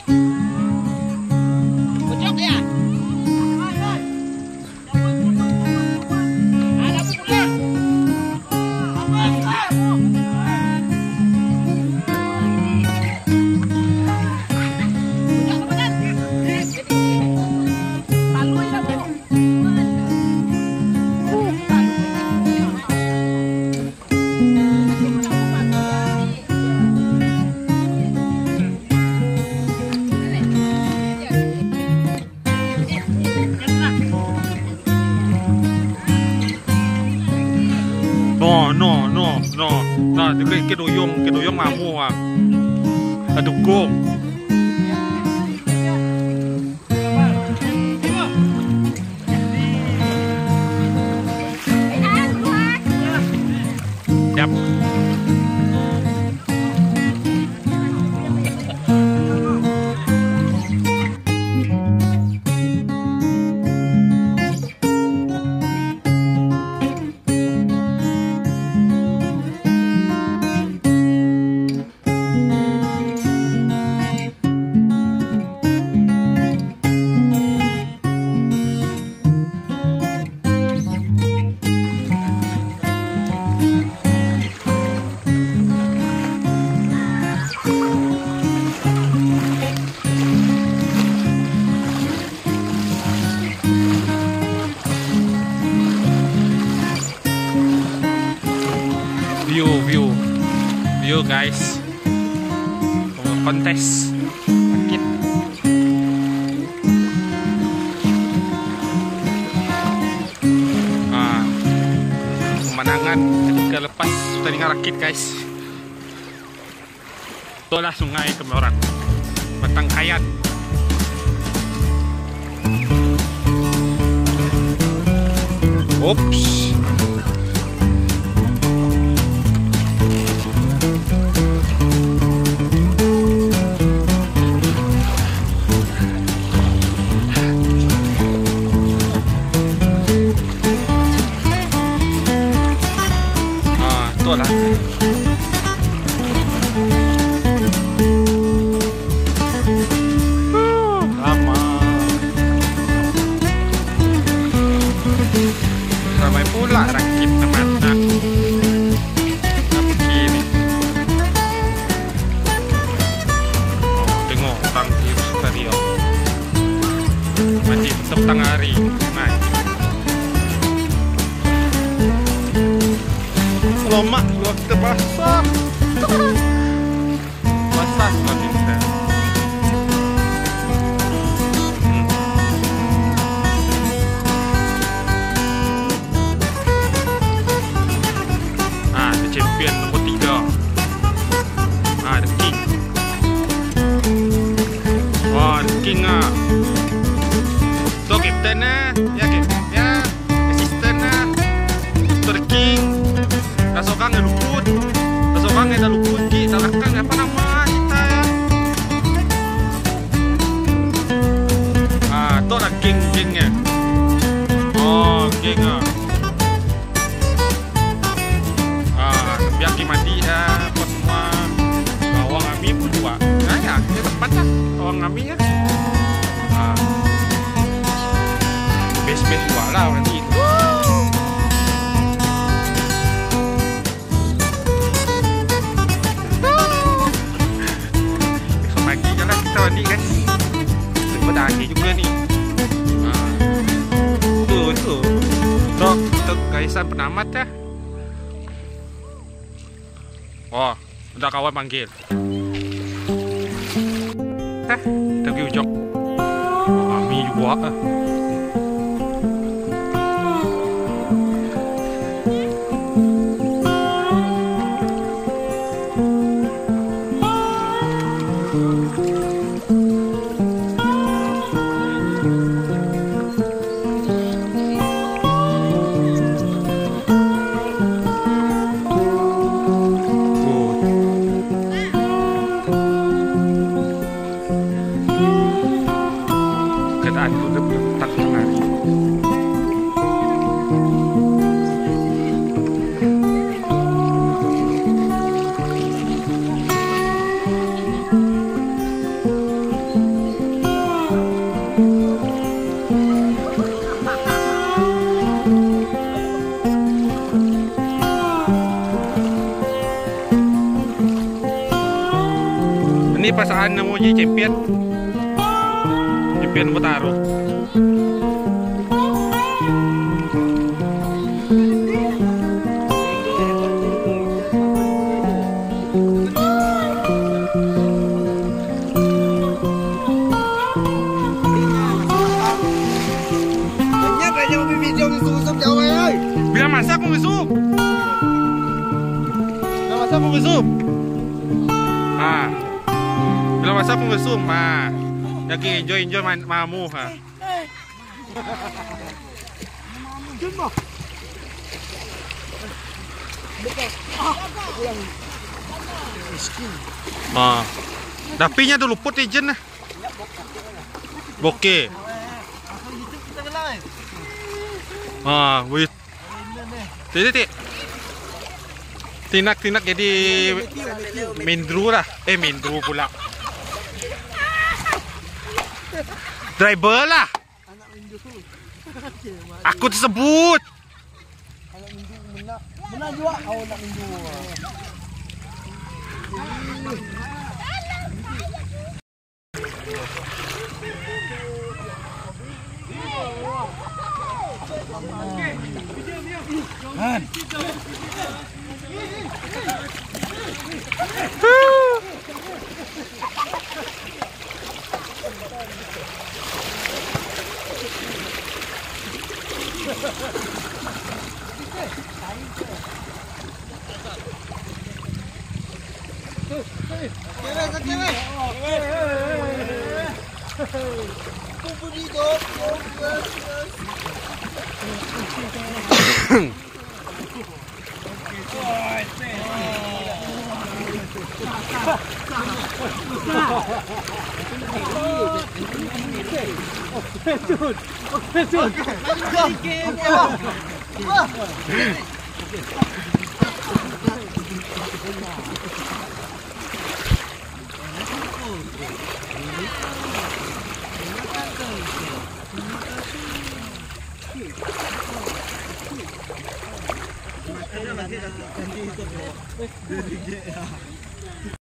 Nah, ke doyong mamu ah. Adugong. Yap. View guys, kontes rakit. Pemandangan ketika lepas pertandingan rakit guys. Itulah sungai Kemayoran, Batang Kayat. Oops. Lah. Ramai pula rakit teman-teman. Begini. Tengok orang di stadion. Masih tetap tengah hari. Lemak juga kita basah. Basah semua kita. The champion nombor 3. The king. The king So captain ya assistant So the king. Kasokang yang luput, kasokang yang dah luput, kita belakang apa nama kita ya? Itu ada king-kingnya. Oh, king biar mandi apa semua. Awang kami pun juga. Nah ya, ini tempat lah awang kami ya. Base-base juga lah nanti. Mandi guys, pada akhir juga nih. Tuh, untuk kaisan penamat ya. Oh, udah kawan panggil. Pergi ujok. Kami juga. saan na mo yung champion? Champion mo taro. Bilang masa aku ngesum. Bilang masa aku ngesum. Bilang masa aku ngesum. Lagi enjoy mamu ha. Dapinya tuh luput ijen nah. Bokeh. Wih. Tinak jadi mindru lah. Mindru pula. Driver lah. Aku tersebut. Menang juga. Nak mindru.